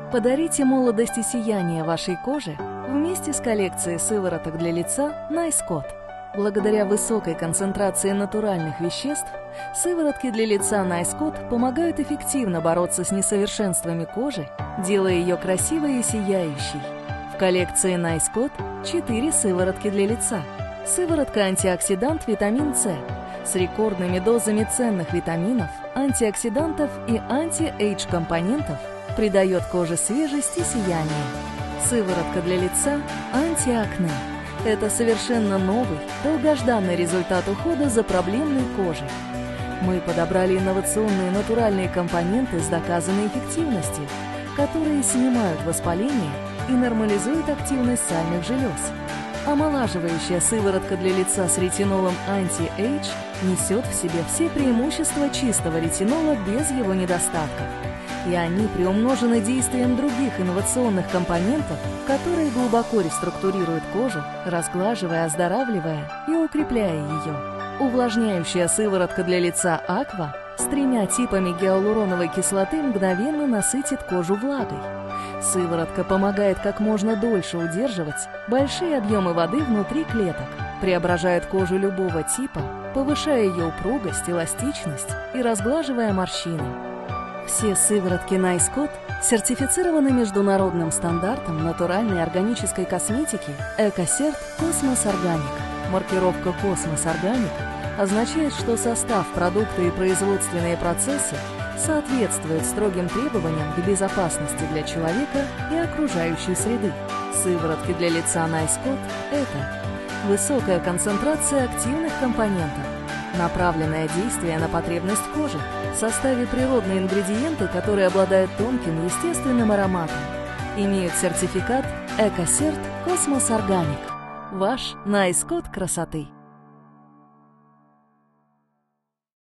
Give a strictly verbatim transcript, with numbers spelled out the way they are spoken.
Подарите молодость и сияние вашей коже вместе с коллекцией сывороток для лица Nice Cod. Благодаря высокой концентрации натуральных веществ, сыворотки для лица Nice Cod помогают эффективно бороться с несовершенствами кожи, делая ее красивой и сияющей. В коллекции Nice Cod четыре сыворотки для лица. Сыворотка-антиоксидант витамин С с рекордными дозами ценных витаминов, антиоксидантов и анти-эйдж-компонентов придает коже свежесть и сияние. Сыворотка для лица антиакне. Это совершенно новый, долгожданный результат ухода за проблемной кожей. Мы подобрали инновационные натуральные компоненты с доказанной эффективностью, которые снимают воспаление и нормализуют активность сальных желез. Омолаживающая сыворотка для лица с ретинолом Anti-Age несет в себе все преимущества чистого ретинола без его недостатков. И они приумножены действием других инновационных компонентов, которые глубоко реструктурируют кожу, разглаживая, оздоравливая и укрепляя ее. Увлажняющая сыворотка для лица Aqua с тремя типами гиалуроновой кислоты мгновенно насытит кожу влагой. Сыворотка помогает как можно дольше удерживать большие объемы воды внутри клеток, преображает кожу любого типа, повышая ее упругость, эластичность и разглаживая морщины. Все сыворотки Nice Cod сертифицированы международным стандартом натуральной органической косметики EcoCert Cosmos Organic. Маркировка Cosmos Organic означает, что состав продукта и производственные процессы соответствуют строгим требованиям к безопасности для человека и окружающей среды. Сыворотки для лица Nice Cod – это высокая концентрация активных компонентов, направленное действие на потребность кожи, в составе природные ингредиенты, которые обладают тонким естественным ароматом, имеют сертификат EcoCert Cosmos Organic. Ваш Nice Cod красоты.